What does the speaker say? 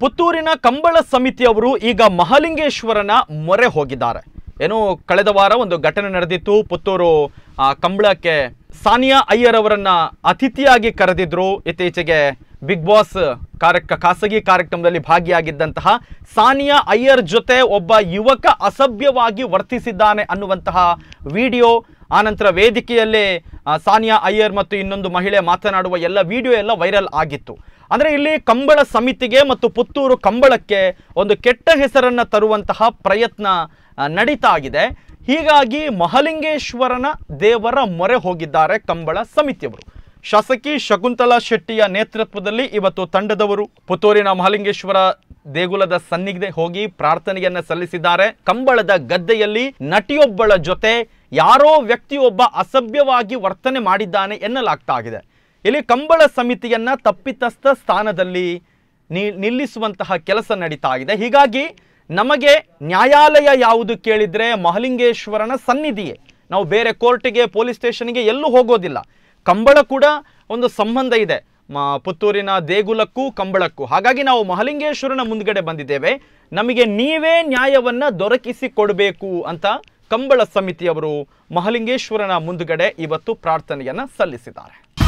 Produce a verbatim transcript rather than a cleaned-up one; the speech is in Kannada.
ಪುತ್ತೂರಿನ ಕಂಬಳ ಸಮಿತಿಯವರು ಈಗ ಮಹಾಲಿಂಗೇಶ್ವರನ ಮೊರೆ ಹೋಗಿದ್ದಾರೆ. ಏನು ಕಳೆದ ವಾರ ಒಂದು ಘಟನೆ ನಡೆದಿತ್ತು. ಪುತ್ತೂರು ಕಂಬಳಕ್ಕೆ ಸಾನಿಯಾ ಅಯ್ಯರ್ ಅವರನ್ನ ಅತಿಥಿಯಾಗಿ ಕರೆದಿದ್ರು. ಇತ್ತೀಚೆಗೆ ಬಿಗ್ ಬಾಸ್ ಕಾರ್ಯ ಖಾಸಗಿ ಕಾರ್ಯಕ್ರಮದಲ್ಲಿ ಭಾಗಿಯಾಗಿದ್ದಂತಹ ಸಾನಿಯಾ ಅಯ್ಯರ್ ಜೊತೆ ಒಬ್ಬ ಯುವಕ ಅಸಭ್ಯವಾಗಿ ವರ್ತಿಸಿದ್ದಾನೆ ಅನ್ನುವಂತಹ ವಿಡಿಯೋ, ಆನಂತರ ವೇದಿಕೆಯಲ್ಲೇ ಸಾನಿಯಾ ಅಯ್ಯರ್ ಮತ್ತು ಇನ್ನೊಂದು ಮಹಿಳೆ ಮಾತನಾಡುವ ಎಲ್ಲ ವಿಡಿಯೋ ಎಲ್ಲ ವೈರಲ್ ಆಗಿತ್ತು. ಅಂದರೆ ಇಲ್ಲಿ ಕಂಬಳ ಸಮಿತಿಗೆ ಮತ್ತು ಪುತ್ತೂರು ಕಂಬಳಕ್ಕೆ ಒಂದು ಕೆಟ್ಟ ಹೆಸರನ್ನು ತರುವಂತಹ ಪ್ರಯತ್ನ ನಡೀತಾ ಇದೆ. ಹೀಗಾಗಿ ಮಹಾಲಿಂಗೇಶ್ವರನ ದೇವರ ಮೊರೆ ಹೋಗಿದ್ದಾರೆ ಕಂಬಳ ಸಮಿತಿಯವರು. ಶಾಸಕಿ ಶಕುಂತಲಾ ಶೆಟ್ಟಿಯ ನೇತೃತ್ವದಲ್ಲಿ ಇವತ್ತು ತಂಡದವರು ಪುತ್ತೂರಿನ ಮಹಾಲಿಂಗೇಶ್ವರ ದೇಗುಲದ ಸನ್ನಿಧಿಗೆ ಹೋಗಿ ಪ್ರಾರ್ಥನೆಯನ್ನ ಸಲ್ಲಿಸಿದ್ದಾರೆ. ಕಂಬಳದ ಗದ್ದೆಯಲ್ಲಿ ನಟಿಯೊಬ್ಬಳ ಜೊತೆ ಯಾರೋ ವ್ಯಕ್ತಿಯೊಬ್ಬ ಅಸಭ್ಯವಾಗಿ ವರ್ತನೆ ಮಾಡಿದ್ದಾನೆ ಎನ್ನಲಾಗ್ತಾ ಇದೆ. ಇಲ್ಲಿ ಕಂಬಳ ಸಮಿತಿಯನ್ನ ತಪ್ಪಿತಸ್ಥ ಸ್ಥಾನದಲ್ಲಿ ನಿಲ್ಲಿಸುವಂತಹ ಕೆಲಸ ನಡೀತಾ ಇದೆ. ಹೀಗಾಗಿ ನಮಗೆ ನ್ಯಾಯಾಲಯ ಯಾವುದು ಕೇಳಿದ್ರೆ ಮಹಾಲಿಂಗೇಶ್ವರನ ಸನ್ನಿಧಿಯೇ. ನಾವು ಬೇರೆ ಕೋರ್ಟಿಗೆ, ಪೊಲೀಸ್ ಸ್ಟೇಷನ್ಗೆ ಎಲ್ಲೂ ಹೋಗೋದಿಲ್ಲ. ಕಂಬಳ ಕೂಡ ಒಂದು ಸಂಬಂಧ ಇದೆ ಪುತ್ತೂರಿನ ದೇಗುಲಕ್ಕೂ ಕಂಬಳಕ್ಕೂ. ಹಾಗಾಗಿ ನಾವು ಮಹಾಲಿಂಗೇಶ್ವರನ ಮುಂದ್ಗಡೆ ಬಂದಿದ್ದೇವೆ, ನಮಗೆ ನೀವೇ ನ್ಯಾಯವನ್ನ ದೊರಕಿಸಿ ಕೊಡಬೇಕು ಅಂತ ಕಂಬಳ ಸಮಿತಿಯವರು ಮಹಾಲಿಂಗೇಶ್ವರನ ಮುಂದ್ಗಡೆ ಇವತ್ತು ಪ್ರಾರ್ಥನೆಯನ್ನ ಸಲ್ಲಿಸಿದ್ದಾರೆ.